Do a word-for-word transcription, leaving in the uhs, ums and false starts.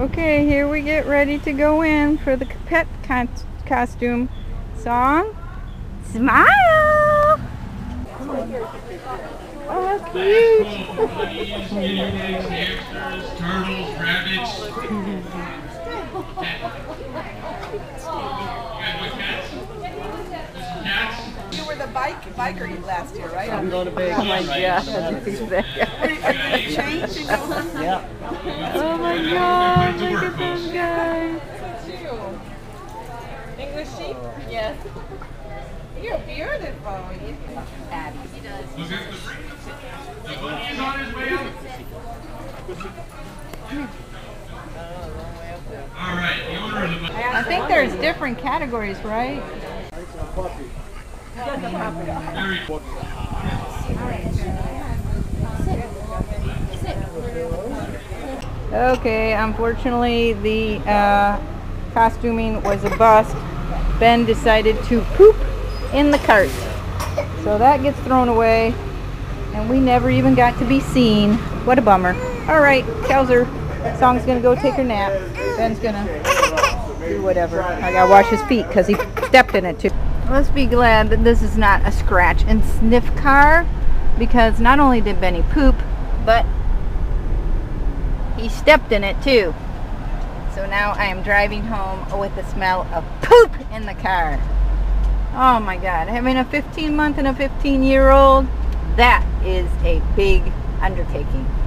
Okay, here we get ready to go in for the pet con costume. Song, smile! Oh, cute! Hamsters, turtles, rabbits. Cats? You were the bike biker last year, right? I'm going to Vegas. Oh my god. Are you going to change? Yeah. Oh my god, look at those guys. English sheep? Yes. You're beautiful. Abby. He does. Look at the The bunny is on his way out. All right, the owner of the bunny. I think there's different categories, right? Very Okay, unfortunately the uh, costuming was a bust. Ben decided to poop in the cart. So that gets thrown away and we never even got to be seen. What a bummer. Alright, Kelsey, Song's gonna go take her nap. Ben's gonna do whatever. I gotta wash his feet because he stepped in it too. Let's be glad that this is not a scratch and sniff car, because not only did Benny poop, but he stepped in it too. So now I am driving home with the smell of poop in the car. Oh my god, having a fifteen month and a fifteen year old, that is a big undertaking.